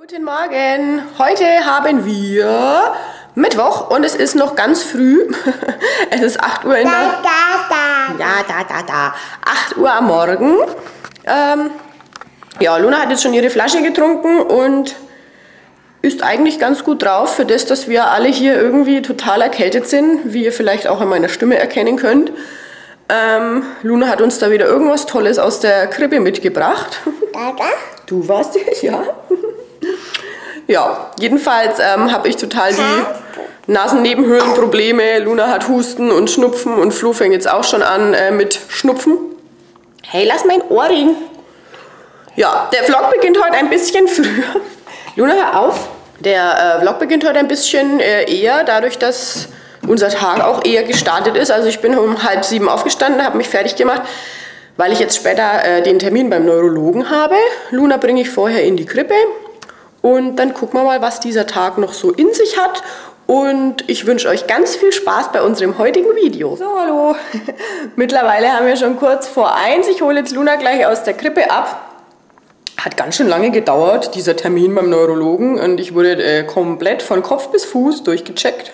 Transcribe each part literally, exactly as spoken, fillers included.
Guten Morgen! Heute haben wir Mittwoch und es ist noch ganz früh. Es ist acht Uhr in der... Da, da, da. Ja, da, da, da. acht Uhr am Morgen. Ähm, ja, Luna hat jetzt schon ihre Flasche getrunken und ist eigentlich ganz gut drauf für das, dass wir alle hier irgendwie total erkältet sind, wie ihr vielleicht auch an meiner Stimme erkennen könnt. Ähm, Luna hat uns da wieder irgendwas Tolles aus der Krippe mitgebracht. Da, da. Du warst es, ja. Ja, jedenfalls ähm, habe ich total die Nasennebenhöhlenprobleme. Luna hat Husten und Schnupfen und Flo fängt jetzt auch schon an äh, mit Schnupfen. Hey, lass mein Ohrring. Ja, der Vlog beginnt heute ein bisschen früher. Luna, hör auf. Der äh, Vlog beginnt heute ein bisschen äh, eher, dadurch, dass unser Tag auch eher gestartet ist. Also ich bin um halb sieben aufgestanden, habe mich fertig gemacht, weil ich jetzt später äh, den Termin beim Neurologen habe. Luna bringe ich vorher in die Krippe. Und dann gucken wir mal, was dieser Tag noch so in sich hat. Und ich wünsche euch ganz viel Spaß bei unserem heutigen Video. So, hallo. Mittlerweile haben wir schon kurz vor eins. Ich hole jetzt Luna gleich aus der Krippe ab. Hat ganz schön lange gedauert, dieser Termin beim Neurologen. Und ich wurde äh, komplett von Kopf bis Fuß durchgecheckt.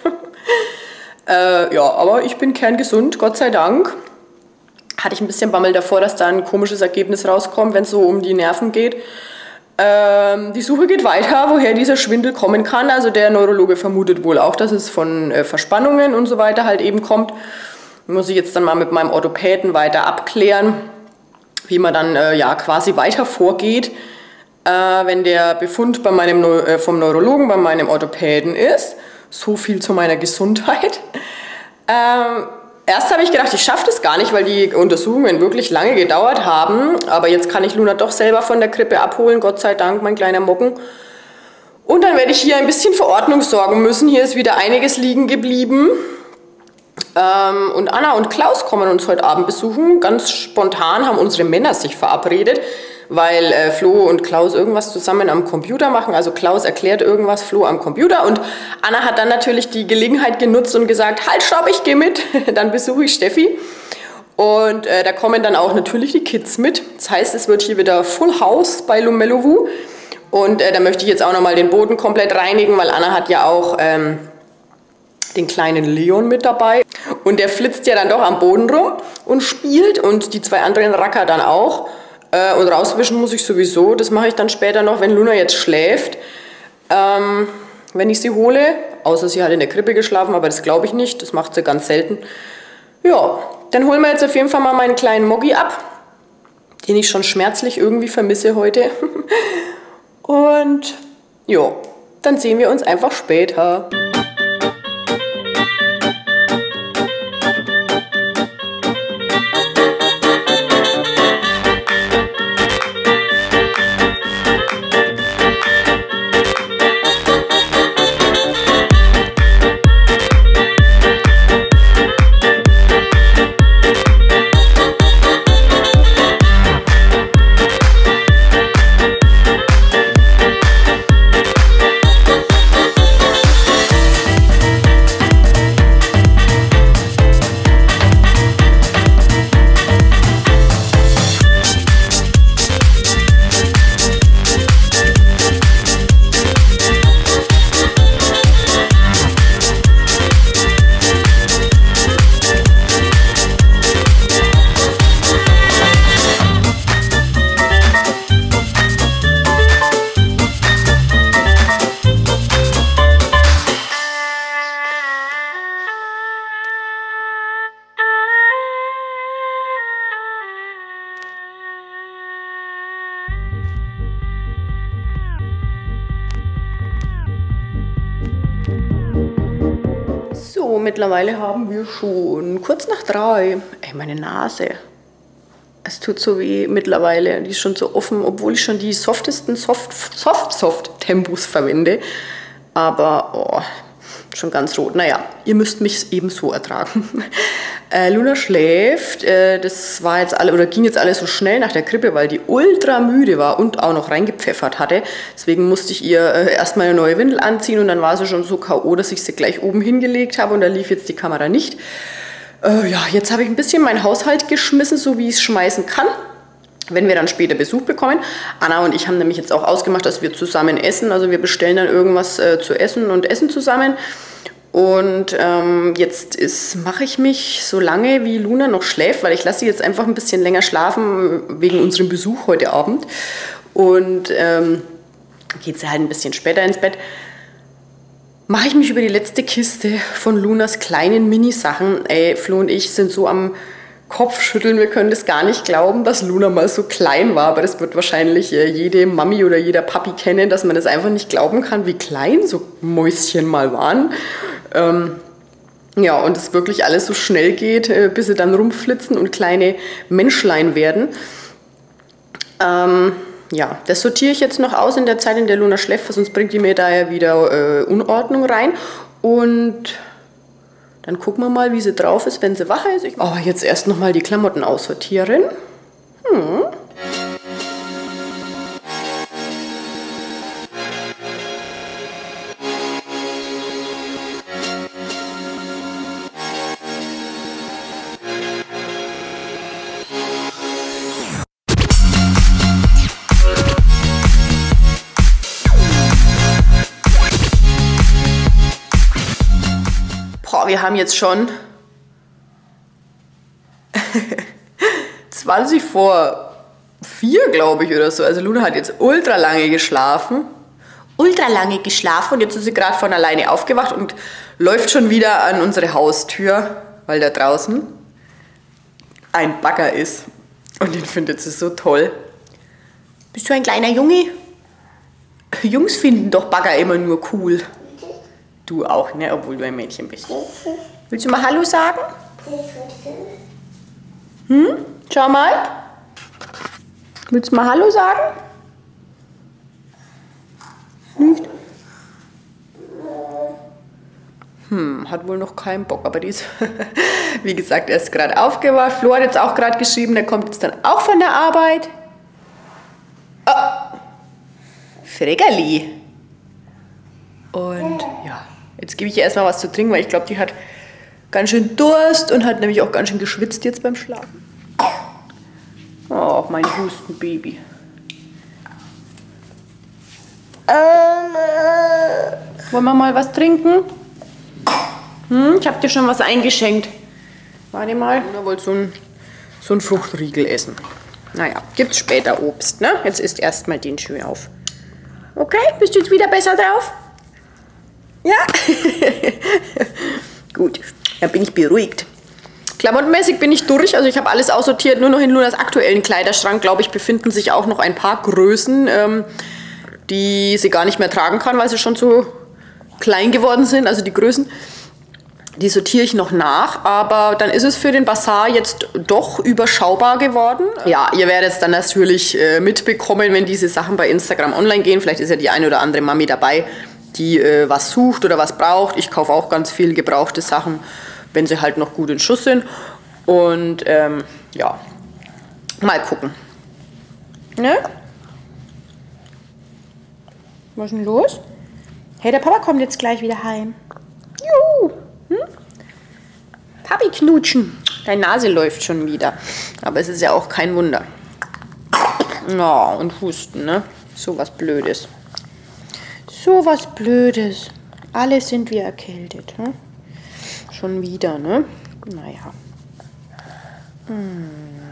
äh, ja, aber ich bin kerngesund, Gott sei Dank. Hatte ich ein bisschen Bammel davor, dass da ein komisches Ergebnis rauskommt, wenn es so um die Nerven geht. Ähm, die Suche geht weiter, woher dieser Schwindel kommen kann. Also der Neurologe vermutet wohl auch, dass es von äh, Verspannungen und so weiter halt eben kommt. Muss ich jetzt dann mal mit meinem Orthopäden weiter abklären, wie man dann äh, ja quasi weiter vorgeht, äh, wenn der Befund bei meinem Neu äh, vom Neurologen bei meinem Orthopäden ist. So viel zu meiner Gesundheit. Ähm, Erst habe ich gedacht, ich schaffe das gar nicht, weil die Untersuchungen wirklich lange gedauert haben. Aber jetzt kann ich Luna doch selber von der Krippe abholen, Gott sei Dank, mein kleiner Mocken. Und dann werde ich hier ein bisschen für Ordnung sorgen müssen. Hier ist wieder einiges liegen geblieben. Ähm, und Anna und Klaus kommen uns heute Abend besuchen. Ganz spontan haben unsere Männer sich verabredet, weil äh, Flo und Klaus irgendwas zusammen am Computer machen. Also Klaus erklärt irgendwas, Flo am Computer. Und Anna hat dann natürlich die Gelegenheit genutzt und gesagt, halt, stopp, ich gehe mit. Dann besuche ich Steffi. Und äh, da kommen dann auch natürlich die Kids mit. Das heißt, es wird hier wieder Full House bei Lumelowu. Und äh, da möchte ich jetzt auch nochmal den Boden komplett reinigen, weil Anna hat ja auch ähm, den kleinen Leon mit dabei. Und der flitzt ja dann doch am Boden rum und spielt. Und die zwei anderen Racker dann auch. Und rauswischen muss ich sowieso, das mache ich dann später noch, wenn Luna jetzt schläft. Ähm, wenn ich sie hole, außer sie hat in der Krippe geschlafen, aber das glaube ich nicht, das macht sie ganz selten. Ja, dann holen wir jetzt auf jeden Fall mal meinen kleinen Moggi ab, den ich schon schmerzlich irgendwie vermisse heute. Und ja, dann sehen wir uns einfach später. So, mittlerweile haben wir schon kurz nach drei. Ey, meine Nase. Es tut so weh mittlerweile. Die ist schon so offen, obwohl ich schon die softesten Soft-Soft-Tempos verwende. Aber, oh, schon ganz rot. Naja, ihr müsst mich ebenso ertragen. Äh, Luna schläft. Äh, das war jetzt alle, oder ging jetzt alles so schnell nach der Krippe, weil die ultra müde war und auch noch reingepfeffert hatte. Deswegen musste ich ihr äh, erstmal eine neue Windel anziehen und dann war sie schon so K O, dass ich sie gleich oben hingelegt habe und da lief jetzt die Kamera nicht. Äh, ja, jetzt habe ich ein bisschen meinen Haushalt geschmissen, so wie ich es schmeißen kann. wenn wir dann später Besuch bekommen. Anna und ich haben nämlich jetzt auch ausgemacht, dass wir zusammen essen. Also wir bestellen dann irgendwas äh, zu essen und essen zusammen. Und ähm, jetzt mache ich mich so lange, wie Luna noch schläft, weil ich lasse sie jetzt einfach ein bisschen länger schlafen wegen unserem Besuch heute Abend. Und ähm, geht sie halt ein bisschen später ins Bett. Mache ich mich über die letzte Kiste von Lunas kleinen Mini-Sachen. Ey, Flo und ich sind so am Kopfschütteln. Wir können das gar nicht glauben, dass Luna mal so klein war. Aber das wird wahrscheinlich äh, jede Mami oder jeder Papi kennen, dass man das einfach nicht glauben kann, wie klein so Mäuschen mal waren. Ähm, ja, und es wirklich alles so schnell geht, äh, bis sie dann rumflitzen und kleine Menschlein werden. Ähm, ja, das sortiere ich jetzt noch aus in der Zeit, in der Luna schläft, sonst bringt die mir da ja wieder äh, Unordnung rein. Und dann gucken wir mal, wie sie drauf ist, wenn sie wach ist. Ich oh, jetzt erst noch mal die Klamotten aussortieren. Hm. Wir haben jetzt schon zwanzig vor vier, glaube ich, oder so. Also Luna hat jetzt ultra lange geschlafen. Ultra lange geschlafen und jetzt ist sie gerade von alleine aufgewacht und läuft schon wieder an unsere Haustür, weil da draußen ein Bagger ist. Und den findet sie so toll. Bist du ein kleiner Junge? Jungs finden doch Bagger immer nur cool. Du auch, ne? Obwohl du ein Mädchen bist. Willst du mal Hallo sagen? Hm? Schau mal. Willst du mal Hallo sagen? Nicht? Hm, hat wohl noch keinen Bock, aber die ist, wie gesagt, erst gerade aufgewacht. Flo hat jetzt auch gerade geschrieben, der kommt jetzt dann auch von der Arbeit. Oh, Freckerli. Und ja. Jetzt gebe ich ihr erstmal was zu trinken, weil ich glaube, die hat ganz schön Durst und hat nämlich auch ganz schön geschwitzt jetzt beim Schlafen. Oh, mein Hustenbaby. Wollen wir mal was trinken? Hm, ich habe dir schon was eingeschenkt. Warte mal. Luna wollte so ein, so ein Fruchtriegel essen. Naja, gibt's später Obst, ne? Jetzt isst erstmal den schön auf. Okay, bist du jetzt wieder besser drauf? Ja, gut, dann bin ich beruhigt. Klamottenmäßig bin ich durch, also ich habe alles aussortiert, nur noch in Lunas aktuellen Kleiderschrank, glaube ich, befinden sich auch noch ein paar Größen, ähm, die sie gar nicht mehr tragen kann, weil sie schon so klein geworden sind, also die Größen. Die sortiere ich noch nach, aber dann ist es für den Bazar jetzt doch überschaubar geworden. Ja, ihr werdet es dann natürlich äh, mitbekommen, wenn diese Sachen bei Instagram online gehen. Vielleicht ist ja die eine oder andere Mami dabei, die äh, was sucht oder was braucht. Ich kaufe auch ganz viel gebrauchte Sachen, wenn sie halt noch gut in Schuss sind. Und ähm, ja, mal gucken. Ne? Was ist denn los? Hey, der Papa kommt jetzt gleich wieder heim. Juhu! Hm? Papi knutschen. Deine Nase läuft schon wieder. Aber es ist ja auch kein Wunder. Oh, und Husten, ne? So was Blödes. So was Blödes. Alle sind wir erkältet. Hm? Schon wieder, ne? Naja. Hm.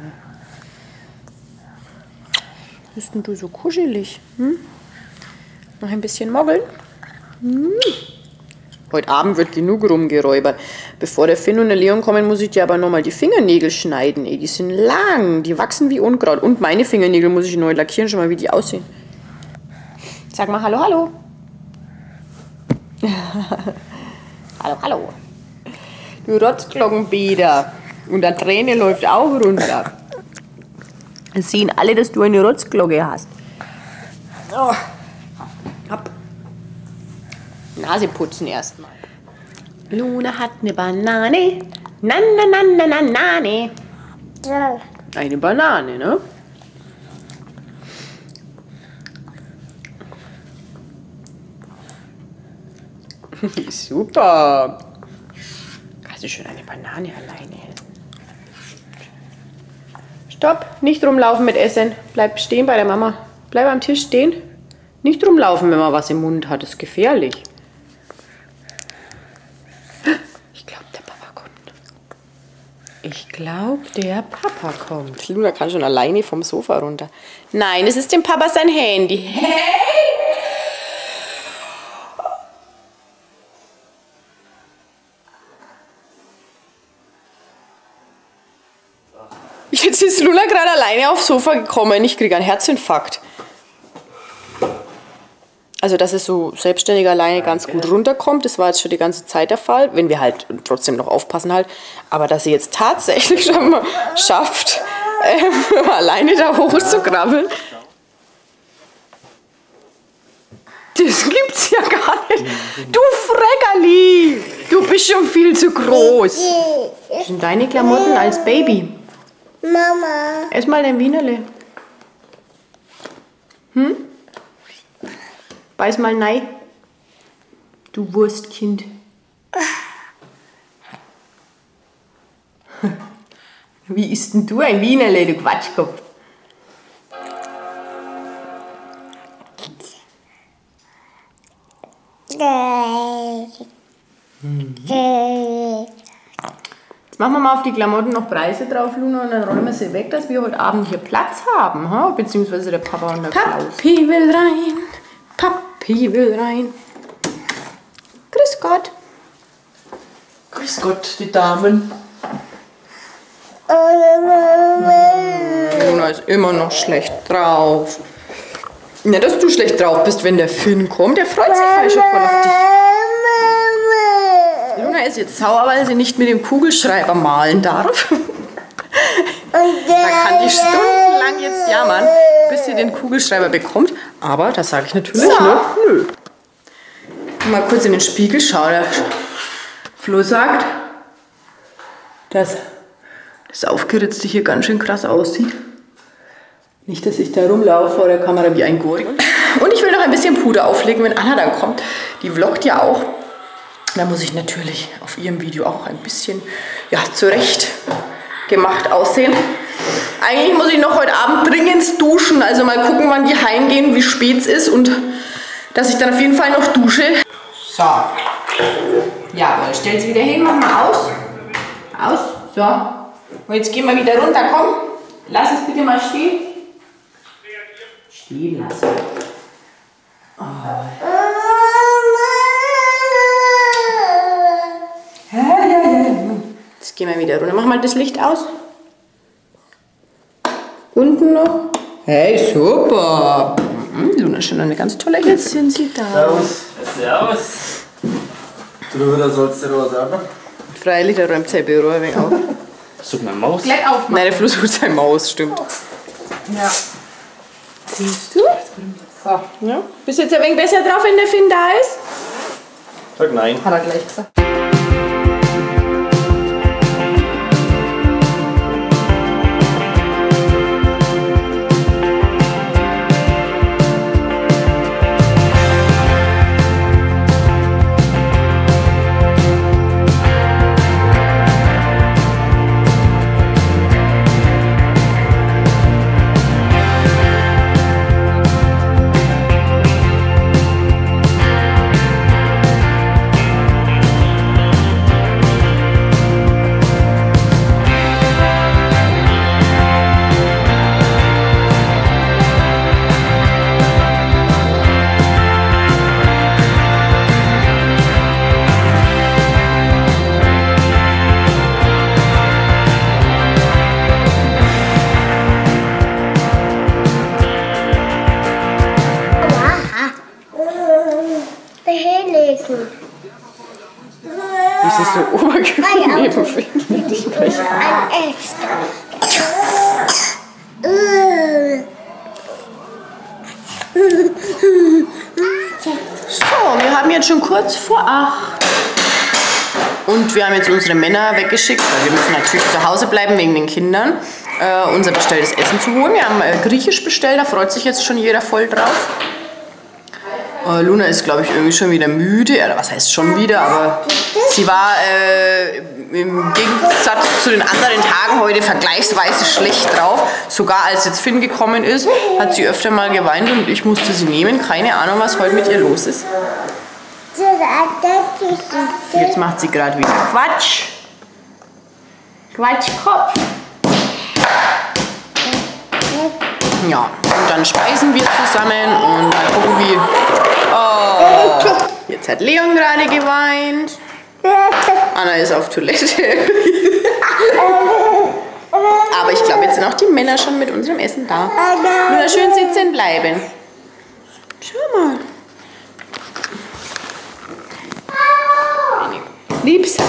Bist denn du so kuschelig? Hm? Noch ein bisschen moggeln? Hm. Heute Abend wird genug rumgeräubert. Bevor der Finn und der Leon kommen, muss ich dir aber nochmal die Fingernägel schneiden. Ey, die sind lang, die wachsen wie Unkraut. Und meine Fingernägel muss ich neu lackieren, schon mal wie die aussehen. Sag mal hallo, hallo. Hallo, hallo. Du Rotzglockenbäder. Und der Träne läuft auch runter. Es sehen alle, dass du eine Rotzglocke hast. Oh. Hopp. Nase putzen erstmal. Luna hat eine Banane. Na, na, na, na, na, Nane. Ja. Eine Banane, ne? Super. Hast du schon eine Banane alleine? Stopp, nicht rumlaufen mit Essen. Bleib stehen bei der Mama. Bleib am Tisch stehen. Nicht rumlaufen, wenn man was im Mund hat. Das ist gefährlich. Ich glaube, der Papa kommt. Ich glaube, der Papa kommt. Luna kann schon alleine vom Sofa runter. Nein, es ist dem Papa sein Handy. Hey! Jetzt ist Luna gerade alleine aufs Sofa gekommen. Ich kriege einen Herzinfarkt. Also, dass es so selbstständig alleine ganz gut runterkommt, das war jetzt schon die ganze Zeit der Fall. Wenn wir halt trotzdem noch aufpassen halt. Aber dass sie jetzt tatsächlich schon mal schafft, ähm, alleine da hoch zu krabbeln. Das gibt's ja gar nicht. Du Freckerli, du bist schon viel zu groß. Das sind deine Klamotten als Baby. Mama. Erstmal dein Wienerle. Hm? Beiß mal nein. Du Wurstkind. Wie isst denn du ein Wienerle, du Quatschkopf? Hm. Jetzt machen wir mal auf die Klamotten noch Preise drauf, Luna, und dann rollen wir sie weg, dass wir heute Abend hier Platz haben. Ha? Beziehungsweise der Papa und der Klaus. Papi will rein. Papi will rein. Grüß Gott. Grüß Gott, die Damen. Luna ist immer noch schlecht drauf. Ja, dass du schlecht drauf bist, wenn der Finn kommt. Der freut sich vielleicht schon voll auf dich. Luna ist jetzt sauer, weil sie nicht mit dem Kugelschreiber malen darf. Da kann die stundenlang jetzt jammern, bis sie den Kugelschreiber bekommt. Aber das sage ich natürlich, so. Ne? Nö. Mal kurz in den Spiegel schauen. Der Flo sagt, dass das Aufgeritzte hier ganz schön krass aussieht. Nicht, dass ich da rumlaufe vor der Kamera wie ein Gori. Und ich will noch ein bisschen Puder auflegen, wenn Anna dann kommt. Die vloggt ja auch. Da muss ich natürlich auf ihrem Video auch ein bisschen, ja, zurecht gemacht aussehen. Eigentlich muss ich noch heute Abend dringend duschen. Also mal gucken, wann die heimgehen, wie spät es ist. Und dass ich dann auf jeden Fall noch dusche. So. Jawohl, stell's wieder hin, mach mal aus. Aus. So. Und jetzt gehen wir wieder runter, komm. Lass es bitte mal stehen. Stehen lassen. Oh. Jetzt gehen wir wieder runter. Mach mal das Licht aus. Unten noch. Hey, super. Mhm, Luna ist schon eine ganz tolle. Jetzt sind sie da. Servus. Servus. Drüber, da sollst du was haben. Freilich, da räumt sein Büro ein wenig auf. Such meine Maus. Gleich aufmachen. Nein, der Fluss holt seine Maus, stimmt. Ja. Siehst du? So, ja. Bist du jetzt ein wenig besser drauf, wenn der Finn da ist? Sag nein. Hat er gleich gesagt. Das ist so obergeblieben, finde ich. Ein extra. So, wir haben jetzt schon kurz vor acht. Und wir haben jetzt unsere Männer weggeschickt, weil wir müssen natürlich zu Hause bleiben wegen den Kindern. Äh, unser bestelltes Essen zu holen. Wir haben äh, griechisch bestellt, da freut sich jetzt schon jeder voll drauf. Äh, Luna ist, glaube ich, irgendwie schon wieder müde. Oder was heißt schon wieder? Aber sie war äh, im Gegensatz zu den anderen Tagen heute vergleichsweise schlecht drauf. Sogar als jetzt Finn gekommen ist, hat sie öfter mal geweint und ich musste sie nehmen. Keine Ahnung, was heute mit ihr los ist. Jetzt macht sie gerade wieder Quatsch. Quatschkopf. Ja, und dann speisen wir zusammen und mal gucken, wie... Oh, jetzt hat Leon gerade geweint. Anna ist auf Toilette. Aber ich glaube, jetzt sind auch die Männer schon mit unserem Essen da. Nur schön sitzen bleiben. Schau mal. Lieb sein.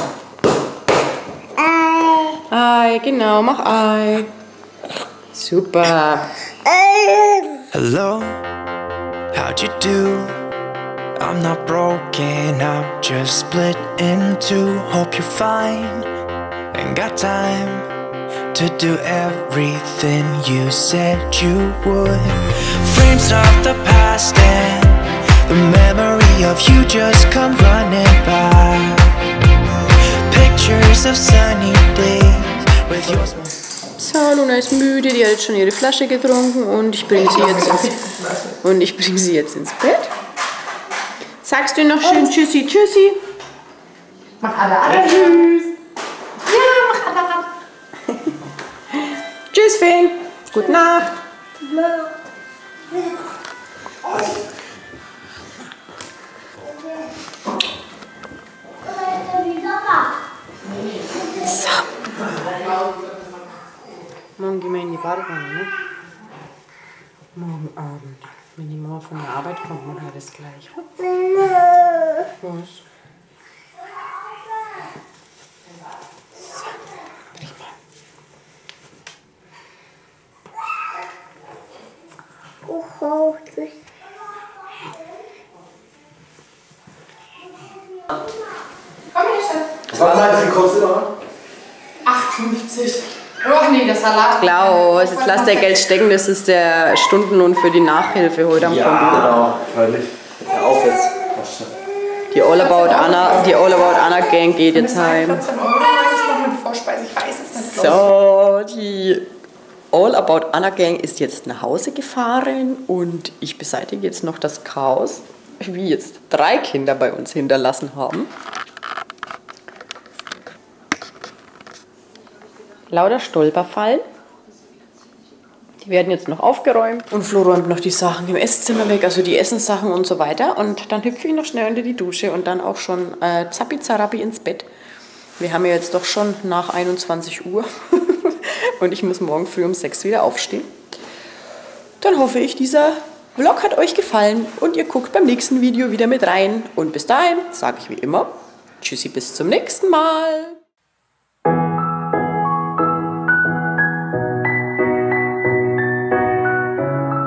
Ei, genau, mach Ei. Super. Hello, how'd you do? I'm not broken, I'm just split in two. Hope you're fine, ain't got time to do everything you said you would. Frames of the past and the memory of you just come running by. Pictures of sunny days with your smile. So, Luna ist müde, die hat jetzt schon ihre Flasche getrunken und ich bringe sie jetzt ins, und ich bringe sie jetzt ins Bett. Sagst du noch schön Tschüssi, Tschüssi? Mach alle, alle tschüss. Ja, mach alle, alle. Tschüss, Finn. Gute Nacht. So. Morgen gehen wir in die Badewanne, ne? Morgen Abend. Wenn die Mama von der Arbeit kommt, machen wir das gleich. Was? So, prima. Oh, das Komm her, Schatz. Was meinst du, wie kostet das? acht fünfzig. Oh nee, das Salat. Klaus, jetzt lass der Geld stecken, das ist der Stundenlohn für die Nachhilfe heute am Ja, Konto. genau, völlig. Hör auf jetzt. Die All About Anna, die All About Anna Gang geht jetzt heim. vierzehn Euro noch mit Vorspeise, ich weiß es nicht. So, die All About Anna Gang ist jetzt nach Hause gefahren und ich beseitige jetzt noch das Chaos, wie jetzt drei Kinder bei uns hinterlassen haben. Lauter Stolperfallen. Die werden jetzt noch aufgeräumt. Und Flo räumt noch die Sachen im Esszimmer weg, also die Essenssachen und so weiter. Und dann hüpfe ich noch schnell unter die Dusche und dann auch schon äh, zappi zarappi ins Bett. Wir haben ja jetzt doch schon nach einundzwanzig Uhr und ich muss morgen früh um sechs wieder aufstehen. Dann hoffe ich, dieser Vlog hat euch gefallen und ihr guckt beim nächsten Video wieder mit rein. Und bis dahin sage ich wie immer, tschüssi, bis zum nächsten Mal.